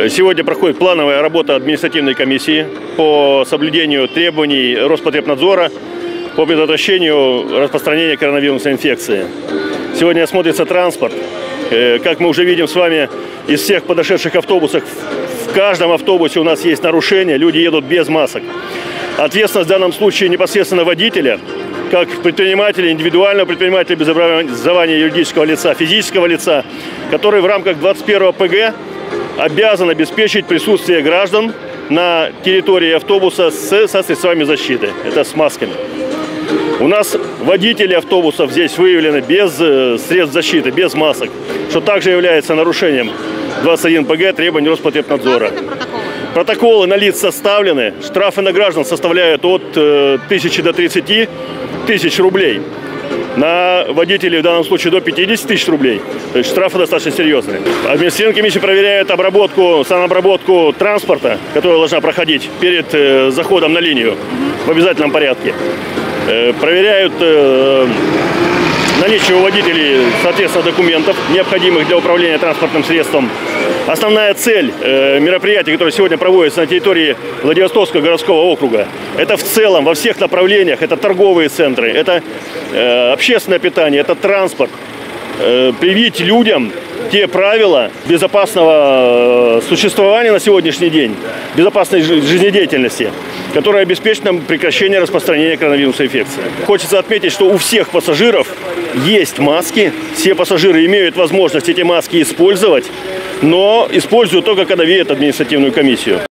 Сегодня проходит плановая работа административной комиссии по соблюдению требований Роспотребнадзора по предотвращению распространения коронавирусной инфекции. Сегодня осмотрится транспорт. Как мы уже видим с вами из всех подошедших автобусов, в каждом автобусе у нас есть нарушения, люди едут без масок. Ответственность в данном случае непосредственно водителя, как предпринимателя, индивидуального предпринимателя без образования юридического лица, физического лица, который в рамках 21 ПГ обязан обеспечить присутствие граждан на территории автобуса со средствами защиты. Это с масками. У нас водители автобусов здесь выявлены без средств защиты, без масок, что также является нарушением 21 ПГ требований Роспотребнадзора. Протоколы на лиц составлены, штрафы на граждан составляют от 1000 до 30 тысяч рублей. На водителей в данном случае до 50 тысяч рублей. То есть штрафы достаточно серьезные. Административная комиссия проверяет санобработку транспорта, которая должна проходить перед заходом на линию в обязательном порядке. Проверяют наличие у водителей, соответственно, документов, необходимых для управления транспортным средством. Основная цель мероприятий, которые сегодня проводятся на территории Владивостокского городского округа, это в целом во всех направлениях, это торговые центры, это общественное питание, это транспорт. Привить людям те правила безопасного существования на сегодняшний день, безопасной жизнедеятельности, которые обеспечат нам прекращение распространения коронавирусной инфекции. Хочется отметить, что у всех пассажиров есть маски, все пассажиры имеют возможность эти маски использовать, но используют только, когда видят административную комиссию.